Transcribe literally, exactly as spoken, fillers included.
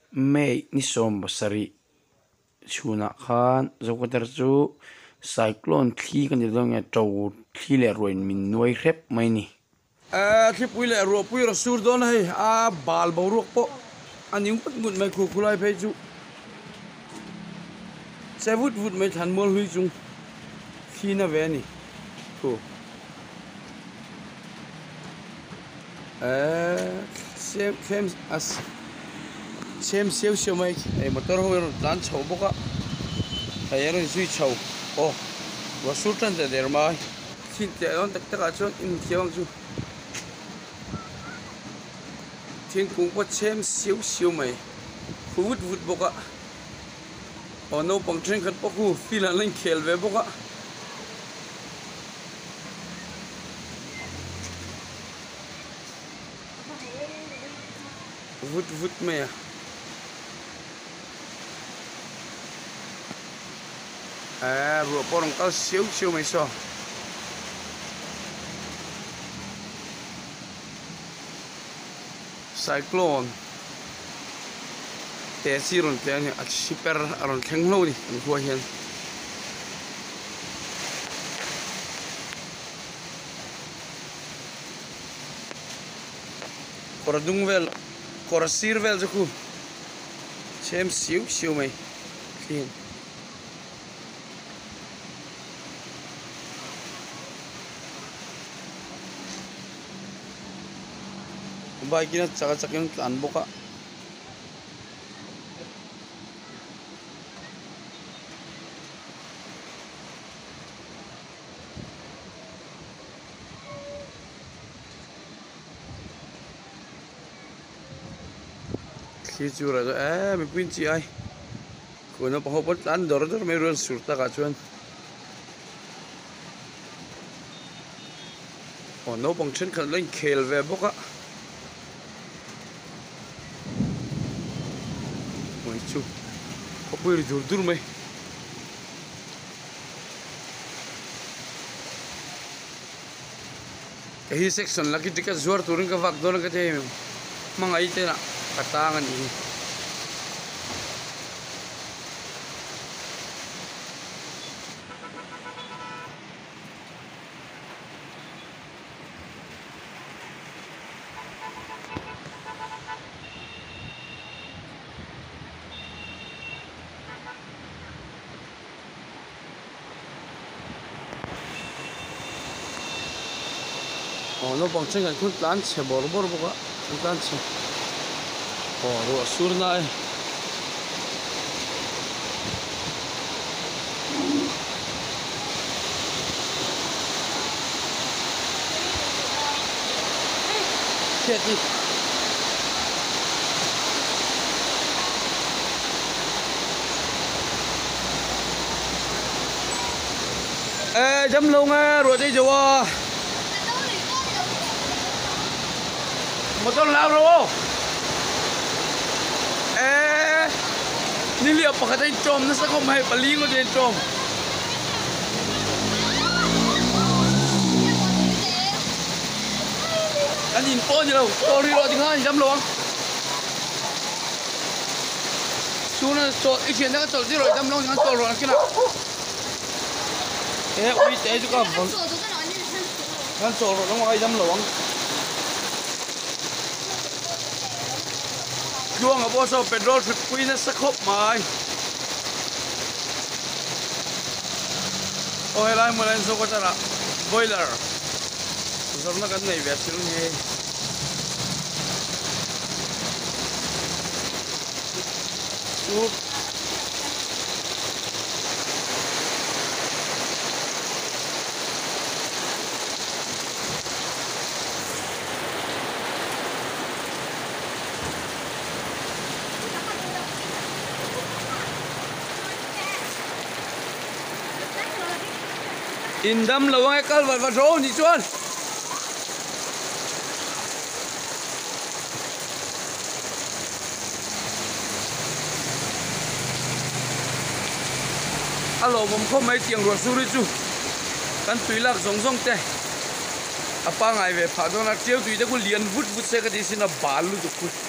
May ni som basari chuna khan zokatar chu cyclone thi kan dong ya to thi le roin min nuai rep mai ni a thlipui le ro pui ro sur don hai a bal borok po aning pat mut mai khu khulai phei chu se vut vut mai than mol hui chung khi na ve ni khu a sem sem as xem siêu siêu mấy ấy motor hôi rồi dán chầu bốc á thấy nó duy chầu ô và suốt chân để để mà xin chạy on tất cả chỗ in thiếu không chú thiên cũng có xem siêu siêu mấy vút vút bốc á ở nấu bằng trên khát bốc hú phi là lên khèl về bốc á vút vút mấy à à ruột bò đồng cao xíu xíu mấy so cyclone té xí rồi té này shipper rồi thèn lâu đi anh khua hiền cora dung vel cora sir vel cho khu xem xíu xíu mấy hiền bài kia chắc chắc những ăn bốc á khi chưa rồi à mình quên chị ai của nó bảo hộp ăn đó rồi mấy luôn sụt ta cả chuyện còn nó bằng chân cần lên khèl về bốc á chú có bơi dur dur mày cái section là cái cái zuar turun cái vạc đó là cái thế mà ngay thế nào cả tangan ini oh nó bằng chân cái khuôn tán xe bò bò bò bò khuôn tán xe oh ruột sur nuai chết đi ê chấm lông á ruột đi chưa một con lao rồi ê ni liệp bạc cái trôm nó sẽ không hay bali có trên trôm anh nhìn po gì đâu to đi rồi thì ngay dám luôn chú nó cho ít tiền nó cho đi rồi dám luôn thì to rồi kia nào ê uy tế chứ con hắn to rồi nó ngay dám luôn chuông ở bao petrol thịt quy nó sắc hộp mày ôi lại một lần số có ta là boiler rồi nó cái này về xíu nhé chú in đâm lâu ngay cơn vật vật rô nhỉ chuan alo bom không mấy tiếng rồi su đi chú căn tùy lạc giống giống thế à ba ngày về phá đó là chiếu tùy cho cô liền vút vút xe cái gì xin là bả luôn được